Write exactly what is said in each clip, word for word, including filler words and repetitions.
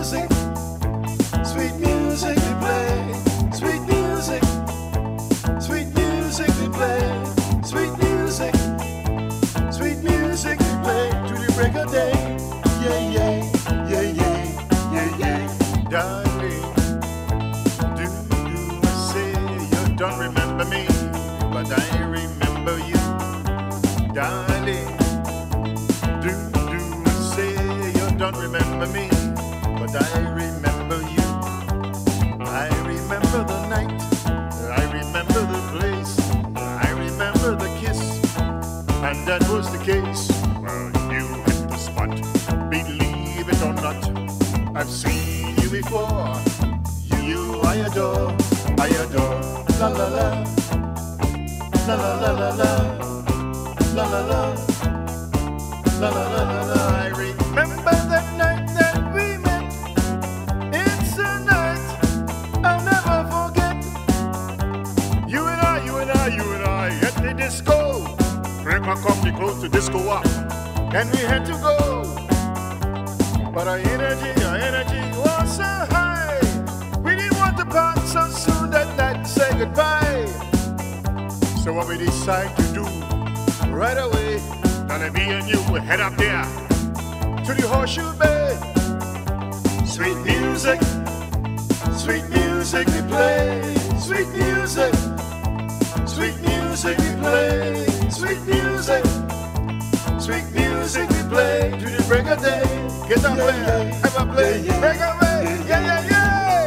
music, sweet music we play, sweet music, sweet music we play, sweet music, sweet music we play to the break of day. Yeah, yeah, yeah, yeah, yeah, yeah, darling. Do you say you don't remember me, but I remember you, darling. Do you say you don't remember me, but I remember you. I remember the night, I remember the place, I remember the kiss, and that was the case. Well, you hit the spot, believe it or not, I've seen you before. You I adore, I adore. La la la, la la la la la, la la la, la la la la la. I remember that night that we met. It's a night I'll never forget. You and I, you and I, you and I at the disco. Grab my coffee close to disco up, and we had to go. But our energy, our energy was so high. We didn't want to part so soon that night to say goodbye. So what we decide to do right away, gonna be and you will head up there to the Horseshoe Bay. Sweet music, sweet music we play, sweet music, sweet music we play, sweet music, sweet music we play to the break of day. Get up there, have a play, break away, yeah, yeah, yeah.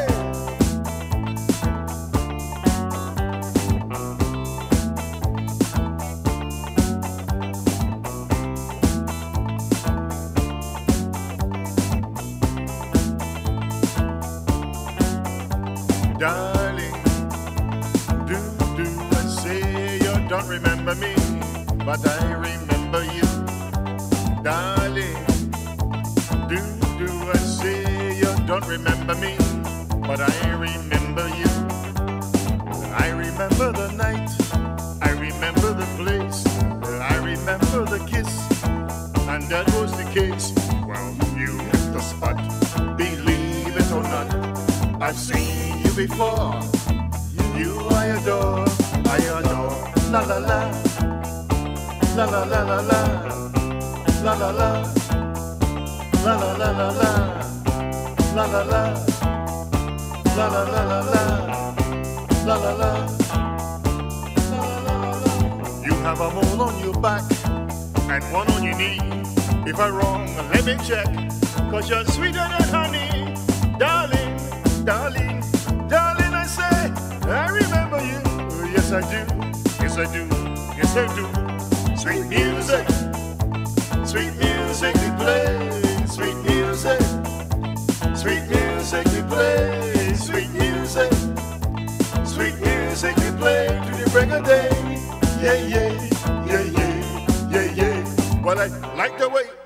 Darling, do, do I say you don't remember me, but I remember you. Darling, do, do I say you don't remember me, but I remember you. I remember the night, I remember the place, I remember the kiss, and that was the case. Well, you hit the spot, believe it or not, I've seen you before. You I adore, I adore. La la la, la la la la la, la la la, la la la la la, la la la, la la la la la, la la la. You have a mole on your back and one on your knee. If I'm wrong, let me check, 'cause you're sweeter than honey, darling, darling. Darling, I say, I remember you. Yes, I do. Yes, I do. Yes, I do. Sweet music, sweet music we play. Sweet music, sweet music we play. Sweet music, sweet music we play to the break of day. Yeah, yeah, yeah, yeah, yeah, yeah. Well, I like the way